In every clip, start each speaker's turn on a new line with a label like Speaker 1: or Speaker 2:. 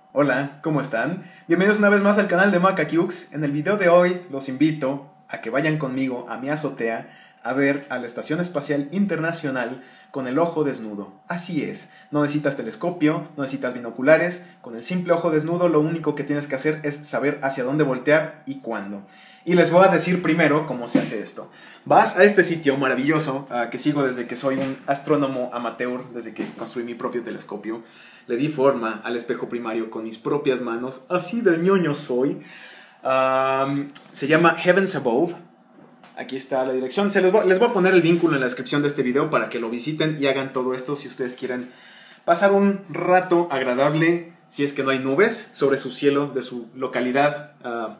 Speaker 1: Hola, ¿cómo están? Bienvenidos una vez más al canal de MacaCukes. En el video de hoy los invito a que vayan conmigo a mi azotea a ver a la Estación Espacial Internacional con el ojo desnudo. Así es, no necesitas telescopio, no necesitas binoculares, con el simple ojo desnudo lo único que tienes que hacer es saber hacia dónde voltear y cuándo. Y les voy a decir primero cómo se hace esto. Vas a este sitio maravilloso que sigo desde que soy un astrónomo amateur, desde que construí mi propio telescopio. Le di forma al espejo primario con mis propias manos, así de ñoño soy. Se llama Heavens Above. Aquí está la dirección. Les voy a poner el vínculo en la descripción de este video para que lo visiten y hagan todo esto si ustedes quieren pasar un rato agradable, si es que no hay nubes, sobre su cielo de su localidad.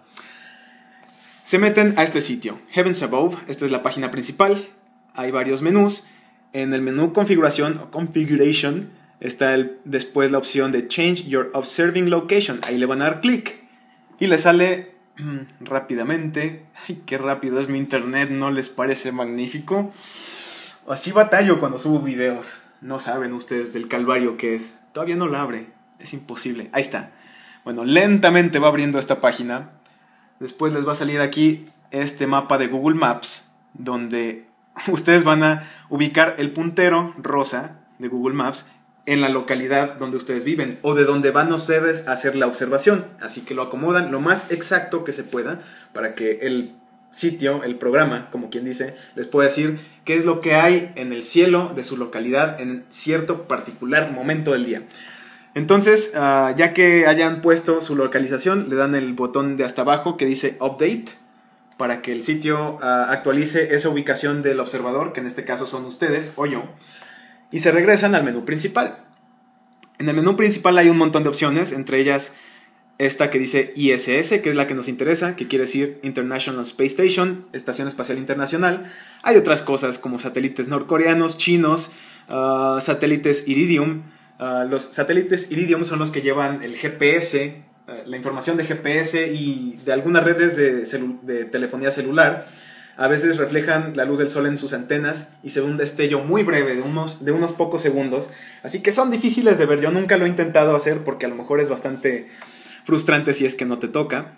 Speaker 1: Se meten a este sitio, Heavens Above. Esta es la página principal. Hay varios menús. En el menú configuración o configuration está después la opción de Change Your Observing Location. Ahí le van a dar clic y le sale rápidamente. Ay, qué rápido es mi internet, ¿no les parece magnífico? Así batallo cuando subo videos. No saben ustedes del calvario que es. Todavía no la abre, es imposible. Ahí está. Bueno, lentamente va abriendo esta página. Después les va a salir aquí este mapa de Google Maps, donde ustedes van a ubicar el puntero rosa de Google Maps en la localidad donde ustedes viven o de donde van ustedes a hacer la observación. Así que lo acomodan lo más exacto que se pueda para que el sitio, el programa, como quien dice, les pueda decir qué es lo que hay en el cielo de su localidad en cierto particular momento del día. Entonces, ya que hayan puesto su localización, le dan el botón de hasta abajo que dice Update para que el sitio actualice esa ubicación del observador, que en este caso son ustedes o yo, y se regresan al menú principal. En el menú principal hay un montón de opciones, entre ellas esta que dice ISS, que es la que nos interesa, que quiere decir International Space Station, Estación Espacial Internacional. Hay otras cosas como satélites norcoreanos, chinos, satélites Iridium. Los satélites Iridium son los que llevan el GPS, la información de GPS y de algunas redes de telefonía celular. A veces reflejan la luz del sol en sus antenas y se ve un destello muy breve de unos pocos segundos. Así que son difíciles de ver. Yo nunca lo he intentado hacer porque a lo mejor es bastante frustrante si es que no te toca.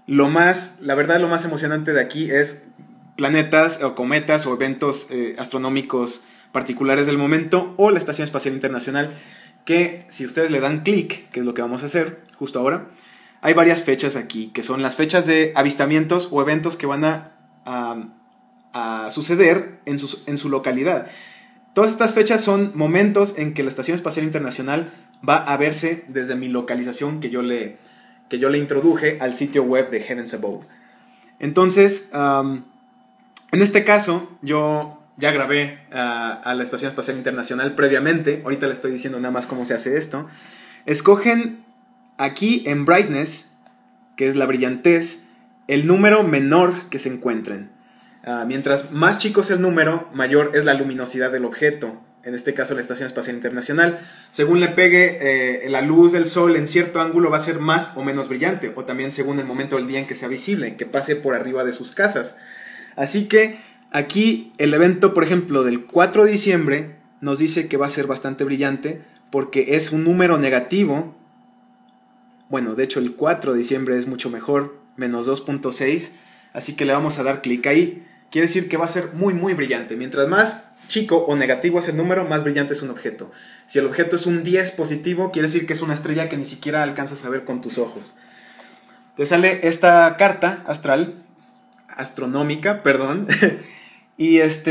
Speaker 1: La verdad, lo más emocionante de aquí es planetas o cometas o eventos astronómicos particulares del momento o la Estación Espacial Internacional, que si ustedes le dan clic, que es lo que vamos a hacer justo ahora, hay varias fechas aquí, que son las fechas de avistamientos o eventos que van a suceder en su localidad. Todas estas fechas son momentos en que la Estación Espacial Internacional va a verse desde mi localización que yo le introduje al sitio web de Heavens Above. Entonces, en este caso, yo ya grabé a la Estación Espacial Internacional previamente. Ahorita les estoy diciendo nada más cómo se hace esto. Escogen aquí en Brightness, que es la brillantez, el número menor que se encuentren. Mientras más chico es el número, mayor es la luminosidad del objeto. En este caso la Estación Espacial Internacional. Según le pegue la luz del sol en cierto ángulo va a ser más o menos brillante. O también según el momento del día en que sea visible, que pase por arriba de sus casas. Así que aquí el evento, por ejemplo, del 4 de diciembre nos dice que va a ser bastante brillante porque es un número negativo. Bueno, de hecho el 4 de diciembre es mucho mejor, menos 2.6, así que le vamos a dar clic ahí. Quiere decir que va a ser muy muy brillante. Mientras más chico o negativo es el número, más brillante es un objeto. Si el objeto es un 10 positivo, quiere decir que es una estrella que ni siquiera alcanzas a ver con tus ojos. Te sale esta carta astronómica, perdón, y es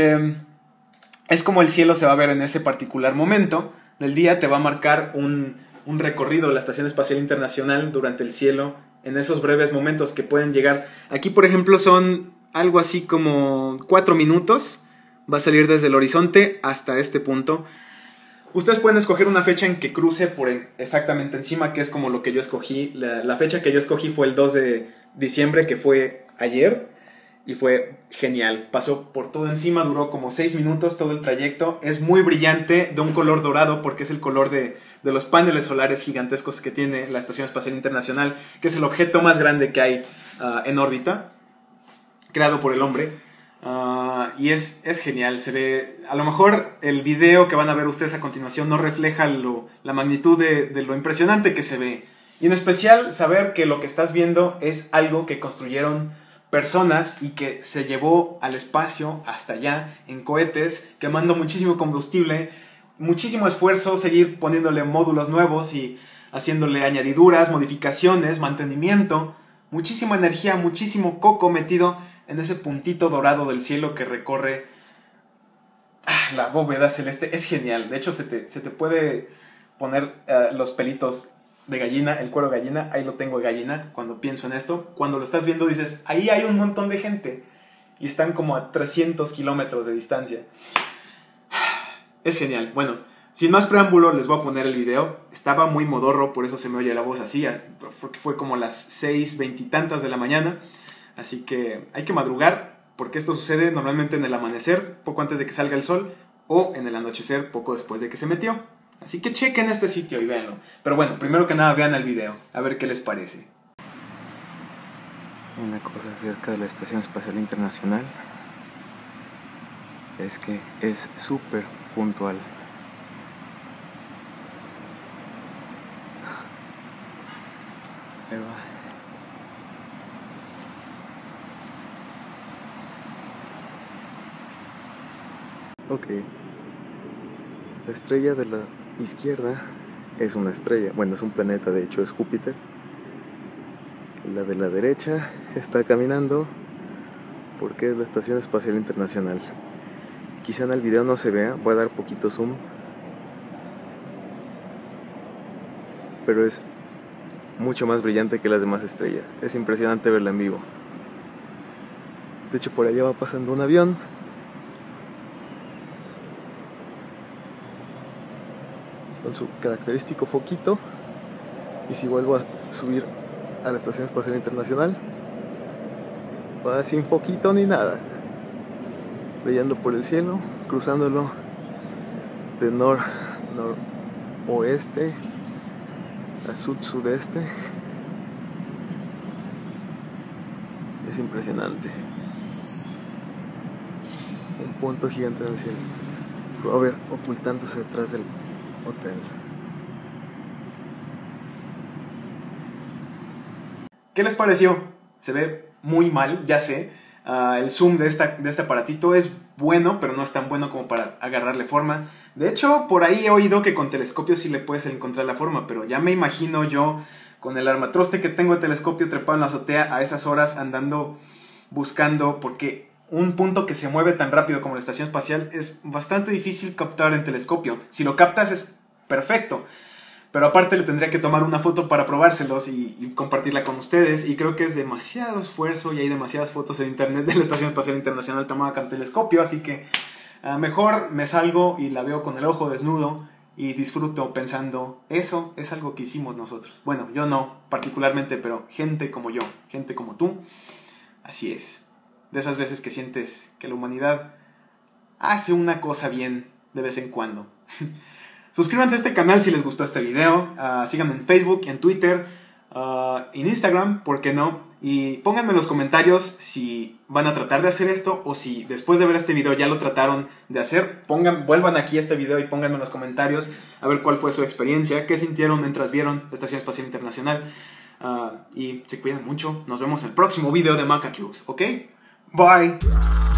Speaker 1: como el cielo se va a ver en ese particular momento del día. Te va a marcar un recorrido de la Estación Espacial Internacional durante el cielo en esos breves momentos que pueden llegar. Aquí, por ejemplo, son algo así como 4 minutos. Va a salir desde el horizonte hasta este punto. Ustedes pueden escoger una fecha en que cruce por exactamente encima, que es como lo que yo escogí. La fecha que yo escogí fue el 2 de diciembre, que fue ayer. Y fue genial, pasó por todo encima, duró como 6 minutos todo el trayecto. Es muy brillante, de un color dorado, porque es el color de los paneles solares gigantescos que tiene la Estación Espacial Internacional, que es el objeto más grande que hay en órbita, creado por el hombre. Y es genial, se ve. A lo mejor el video que van a ver ustedes a continuación no refleja la magnitud de lo impresionante que se ve. Y en especial saber que lo que estás viendo es algo que construyeron personas y que se llevó al espacio hasta allá en cohetes, quemando muchísimo combustible, muchísimo esfuerzo, seguir poniéndole módulos nuevos y haciéndole añadiduras, modificaciones, mantenimiento, muchísima energía, muchísimo coco metido en ese puntito dorado del cielo que recorre la bóveda celeste. Es genial. De hecho, se te puede poner los pelitos de gallina, el cuero de gallina. Ahí lo tengo de gallina cuando pienso en esto. Cuando lo estás viendo dices, ahí hay un montón de gente. Y están como a 300 kilómetros de distancia. Es genial. Bueno, sin más preámbulo les voy a poner el video. Estaba muy modorro, por eso se me oye la voz así. Fue como las 6:20 y tantas de la mañana. Así que hay que madrugar, porque esto sucede normalmente en el amanecer, poco antes de que salga el sol, o en el anochecer, poco después de que se metió. Así que chequen este sitio y véanlo. Pero bueno, primero que nada vean el video, a ver qué les parece.
Speaker 2: Una cosa acerca de la Estación Espacial Internacional es que es súper puntual. Ahí va. Ok, la estrella de la izquierda es una estrella, bueno, es un planeta, de hecho es Júpiter. La de la derecha está caminando porque es la Estación Espacial Internacional. Quizá en el video no se vea, voy a dar poquito zoom, pero es mucho más brillante que las demás estrellas. Es impresionante verla en vivo. De hecho, por allá va pasando un avión. Con su característico foquito. Y si vuelvo a subir a la Estación Espacial Internacional, va sin foquito ni nada, brillando por el cielo, cruzándolo de noroeste a sud-sudeste. Es impresionante. Un punto gigante en el cielo. Lo va a ver ocultándose detrás del hotel.
Speaker 1: ¿Qué les pareció? Se ve muy mal, ya sé. El zoom de este aparatito es bueno, pero no es tan bueno como para agarrarle forma. De hecho, por ahí he oído que con telescopio sí le puedes encontrar la forma, pero ya me imagino yo con el armatroste que tengo de telescopio trepado en la azotea a esas horas andando buscando, porque un punto que se mueve tan rápido como la estación espacial es bastante difícil captar en telescopio. Si lo captas es perfecto, pero aparte le tendría que tomar una foto para probárselos y compartirla con ustedes, y creo que es demasiado esfuerzo y hay demasiadas fotos en internet de la Estación Espacial Internacional tomada con telescopio, así que mejor me salgo y la veo con el ojo desnudo y disfruto pensando, eso es algo que hicimos nosotros. Bueno, yo no particularmente, pero gente como yo, gente como tú, así es. De esas veces que sientes que la humanidad hace una cosa bien de vez en cuando. Suscríbanse a este canal si les gustó este video, síganme en Facebook, en Twitter, en Instagram, ¿por qué no? Y pónganme en los comentarios si van a tratar de hacer esto o si después de ver este video ya lo trataron de hacer. Vuelvan aquí a este video y pónganme en los comentarios a ver cuál fue su experiencia, qué sintieron mientras vieron la Estación Espacial Internacional. Y se cuidan mucho, nos vemos en el próximo video de MacaCubes, ¿ok? Bye.